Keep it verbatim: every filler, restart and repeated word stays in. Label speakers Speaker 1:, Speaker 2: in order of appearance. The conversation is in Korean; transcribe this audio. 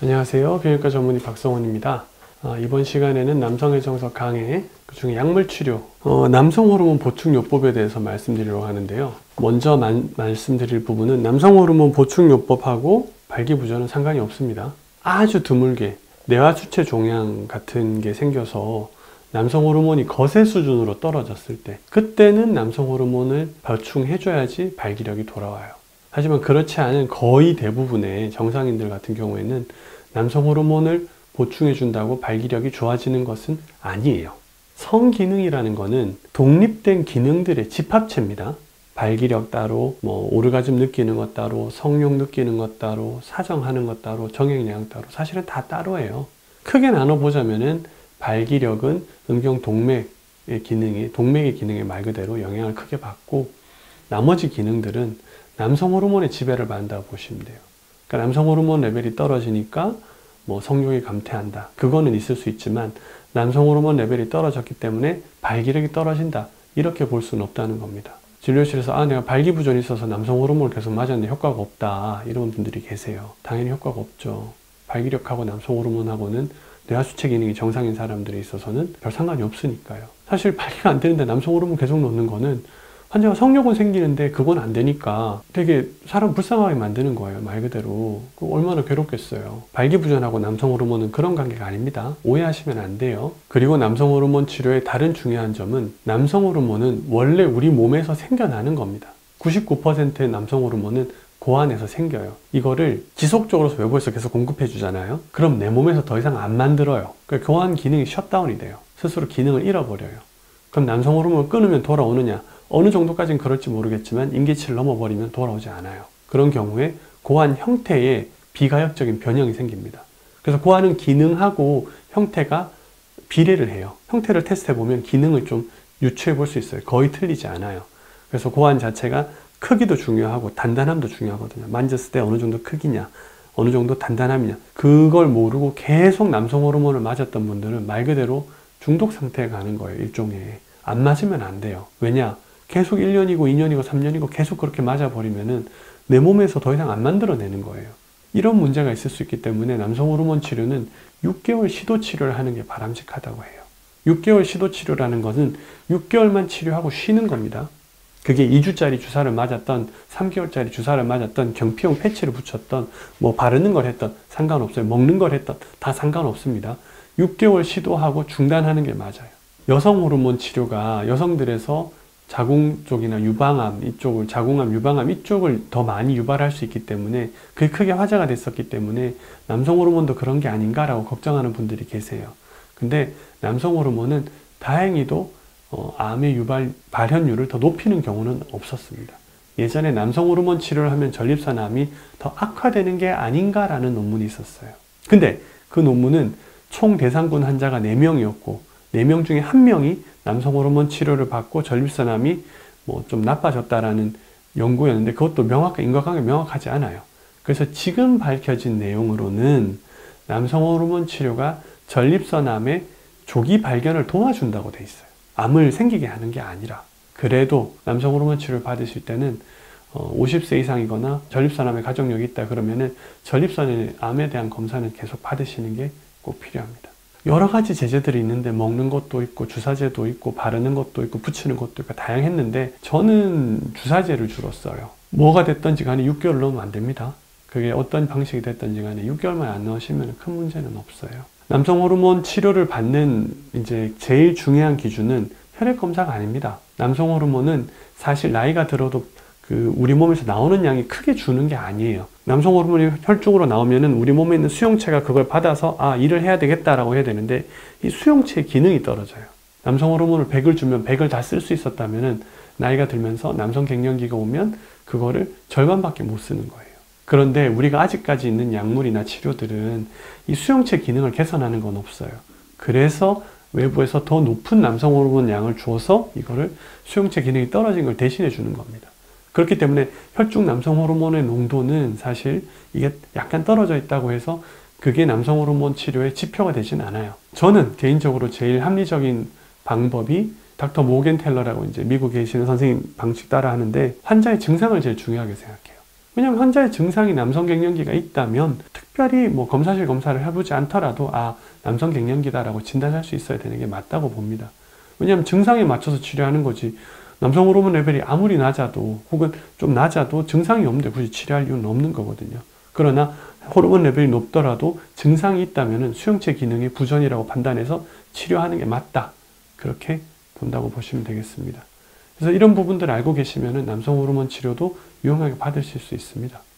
Speaker 1: 안녕하세요. 비형외과 전문의 박성훈입니다. 아, 이번 시간에는 남성의 정석 강해, 그 중에 약물치료, 어, 남성 호르몬 보충요법에 대해서 말씀드리려고 하는데요. 먼저 만, 말씀드릴 부분은 남성 호르몬 보충요법하고 발기부전은 상관이 없습니다. 아주 드물게 뇌하수체 종양 같은 게 생겨서 남성 호르몬이 거세 수준으로 떨어졌을 때, 그때는 남성 호르몬을 보충해줘야지 발기력이 돌아와요. 하지만 그렇지 않은 거의 대부분의 정상인들 같은 경우에는 남성 호르몬을 보충해 준다고 발기력이 좋아지는 것은 아니에요. 성기능이라는 것은 독립된 기능들의 집합체입니다. 발기력 따로, 뭐 오르가즘 느끼는 것 따로, 성욕 느끼는 것 따로, 사정하는 것 따로, 정액량 따로, 사실은 다 따로예요. 크게 나눠보자면은 발기력은 음경동맥의 기능이, 동맥의 기능에 말 그대로 영향을 크게 받고, 나머지 기능들은 남성 호르몬의 지배를 받는다고 보시면 돼요. 그러니까 남성 호르몬 레벨이 떨어지니까 뭐 성욕이 감퇴한다. 그거는 있을 수 있지만 남성 호르몬 레벨이 떨어졌기 때문에 발기력이 떨어진다. 이렇게 볼 수는 없다는 겁니다. 진료실에서 아 내가 발기부전이 있어서 남성 호르몬을 계속 맞았는데 효과가 없다. 이런 분들이 계세요. 당연히 효과가 없죠. 발기력하고 남성 호르몬하고는 뇌하수체 기능이 정상인 사람들에 있어서는 별 상관이 없으니까요. 사실 발기가 안 되는데 남성 호르몬 계속 놓는 거는 환자가 성욕은 생기는데 그건 안 되니까 되게 사람 불쌍하게 만드는 거예요. 말 그대로. 얼마나 괴롭겠어요. 발기부전하고 남성 호르몬은 그런 관계가 아닙니다. 오해하시면 안 돼요. 그리고 남성 호르몬 치료의 다른 중요한 점은 남성 호르몬은 원래 우리 몸에서 생겨나는 겁니다. 구십구 퍼센트의 남성 호르몬은 고안에서 생겨요. 이거를 지속적으로 외부에서 계속 공급해 주잖아요. 그럼 내 몸에서 더 이상 안 만들어요. 그러니까 고안 기능이 셧다운이 돼요. 스스로 기능을 잃어버려요. 그럼 남성 호르몬을 끊으면 돌아오느냐? 어느 정도까지는 그럴지 모르겠지만 임계치를 넘어버리면 돌아오지 않아요. 그런 경우에 고안 형태에 비가역적인 변형이 생깁니다. 그래서 고안은 기능하고 형태가 비례를 해요. 형태를 테스트해보면 기능을 좀 유추해 볼 수 있어요. 거의 틀리지 않아요. 그래서 고안 자체가 크기도 중요하고 단단함도 중요하거든요. 만졌을 때 어느 정도 크기냐, 어느 정도 단단함이냐, 그걸 모르고 계속 남성 호르몬을 맞았던 분들은 말 그대로 중독 상태에 가는 거예요. 일종의. 안 맞으면 안 돼요. 왜냐? 계속 일 년이고 이 년이고 삼 년이고 계속 그렇게 맞아버리면은 내 몸에서 더 이상 안 만들어내는 거예요. 이런 문제가 있을 수 있기 때문에 남성 호르몬 치료는 육 개월 시도 치료를 하는 게 바람직하다고 해요. 육 개월 시도 치료라는 것은 육 개월만 치료하고 쉬는 겁니다. 그게 이 주짜리 주사를 맞았던, 삼 개월짜리 주사를 맞았던, 경피용 패치를 붙였던, 뭐 바르는 걸 했던 상관없어요. 먹는 걸 했던 다 상관없습니다. 육 개월 시도하고 중단하는 게 맞아요. 여성 호르몬 치료가 여성들에서 자궁 쪽이나 유방암 이쪽을, 자궁암, 유방암 이쪽을 더 많이 유발할 수 있기 때문에 그게 크게 화제가 됐었기 때문에 남성 호르몬도 그런 게 아닌가라고 걱정하는 분들이 계세요. 근데 남성 호르몬은 다행히도 어, 암의 유발, 발현율을 더 높이는 경우는 없었습니다. 예전에 남성 호르몬 치료를 하면 전립선암이 더 악화되는 게 아닌가라는 논문이 있었어요. 근데 그 논문은 총 대상군 환자가 네 명이었고 네 명 중에 한 명이 남성 호르몬 치료를 받고 전립선암이 뭐 좀 나빠졌다라는 연구였는데 그것도 명확한 인과관계 명확하지 않아요. 그래서 지금 밝혀진 내용으로는 남성 호르몬 치료가 전립선암의 조기 발견을 도와준다고 돼 있어요. 암을 생기게 하는 게 아니라. 그래도 남성 호르몬 치료를 받으실 때는 오십 세 이상이거나 전립선암에 가족력이 있다 그러면은 전립선암에 대한 검사는 계속 받으시는 게 꼭 필요합니다. 여러 가지 제재들이 있는데 먹는 것도 있고 주사제도 있고 바르는 것도 있고 붙이는 것도 있고 다양했는데 저는 주사제를 주로 써요. 뭐가 됐든지 간에 육 개월 넣으면 안 됩니다. 그게 어떤 방식이 됐든지 간에 육 개월만 안 넣으시면 큰 문제는 없어요. 남성 호르몬 치료를 받는 이제 제일 중요한 기준은 혈액 검사가 아닙니다. 남성 호르몬은 사실 나이가 들어도 그 우리 몸에서 나오는 양이 크게 주는 게 아니에요. 남성 호르몬이 혈중으로 나오면은 우리 몸에 있는 수용체가 그걸 받아서 아 일을 해야 되겠다라고 해야 되는데 이 수용체의 기능이 떨어져요. 남성 호르몬을 백을 주면 백을 다 쓸 수 있었다면은 나이가 들면서 남성 갱년기가 오면 그거를 절반밖에 못 쓰는 거예요. 그런데 우리가 아직까지 있는 약물이나 치료들은 이 수용체 기능을 개선하는 건 없어요. 그래서 외부에서 더 높은 남성 호르몬 양을 줘서 이거를 수용체 기능이 떨어진 걸 대신해 주는 겁니다. 그렇기 때문에 혈중 남성 호르몬의 농도는 사실 이게 약간 떨어져 있다고 해서 그게 남성 호르몬 치료의 지표가 되진 않아요. 저는 개인적으로 제일 합리적인 방법이 닥터 모겐텔러라고 이제 미국에 계시는 선생님 방식 따라 하는데 환자의 증상을 제일 중요하게 생각해요. 왜냐하면 환자의 증상이 남성 갱년기가 있다면 특별히 뭐 검사실 검사를 해보지 않더라도 아, 남성 갱년기다라고 진단할 수 있어야 되는 게 맞다고 봅니다. 왜냐하면 증상에 맞춰서 치료하는 거지, 남성 호르몬 레벨이 아무리 낮아도 혹은 좀 낮아도 증상이 없는데 굳이 치료할 이유는 없는 거거든요. 그러나 호르몬 레벨이 높더라도 증상이 있다면 수용체 기능의 부전이라고 판단해서 치료하는 게 맞다, 그렇게 본다고 보시면 되겠습니다. 그래서 이런 부분들을 알고 계시면 남성 호르몬 치료도 유용하게 받으실 수 있습니다.